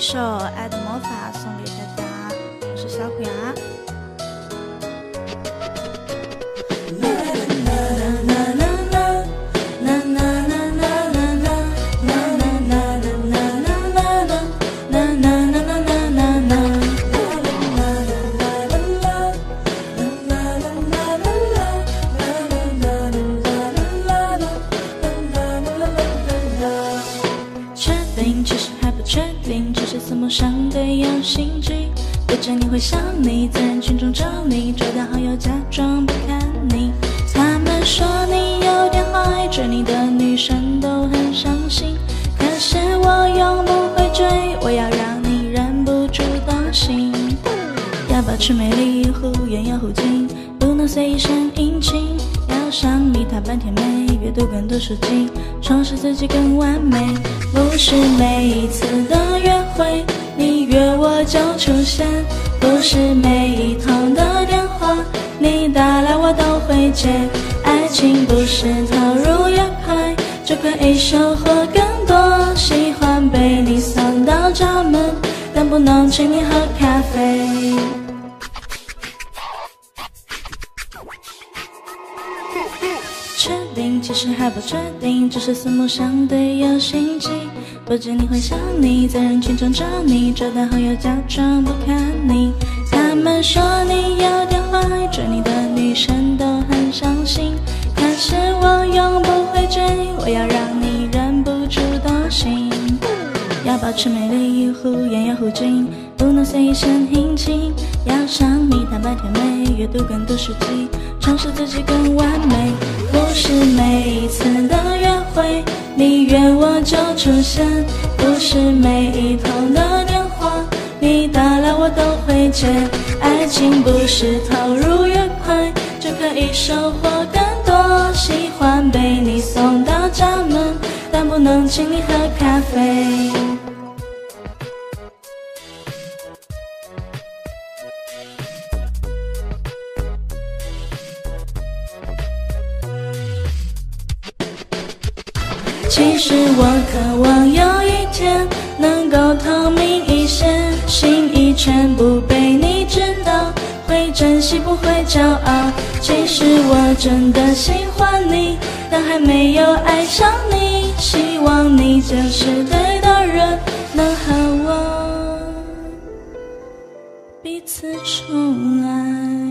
首《爱的魔法》送给大家，我是小虎牙。其实还不确定，只是思梦上的有心悸，对着你会想你，在人群中找你，找到好友假装不看你。他们说你有点坏，追你的女生都很伤心，可是我永不会追，我要让你忍不住动心。要保持美丽，忽远又忽近，不能随意生殷勤，要赏你她半甜美，阅读更多书籍，充实自己更完美。不是每一次的约会你约我就出现，不是每一通的电话你打来我都会接。爱情不是投入越快就可以收获更多，喜欢被你送到家门，但不能请你喝咖啡。确定，其实还不确定，只是思梦上对有心悸，不知你会想你，在人群中找你，找到好友假装不看你。他们说你有点坏，追你的女生都很伤心，可是我永不会追，我要让你忍不住动心。要保持美丽，忽远又忽近，不能随意生殷勤，要赏你坦白甜美，阅读更多书籍，充实自己更完美。不是每一次的约会你约我就出现，不是每一通的电话你打来我都会接。爱情不是投入越快就可以收获更多，喜欢被你送到家门，但不能请你喝咖啡。其实我渴望有一天能够透明一些，心意全部被你知道，会珍惜不会骄傲。其实我真的喜欢你，但还没有爱上你，希望你就是对的人，能和我彼此宠爱。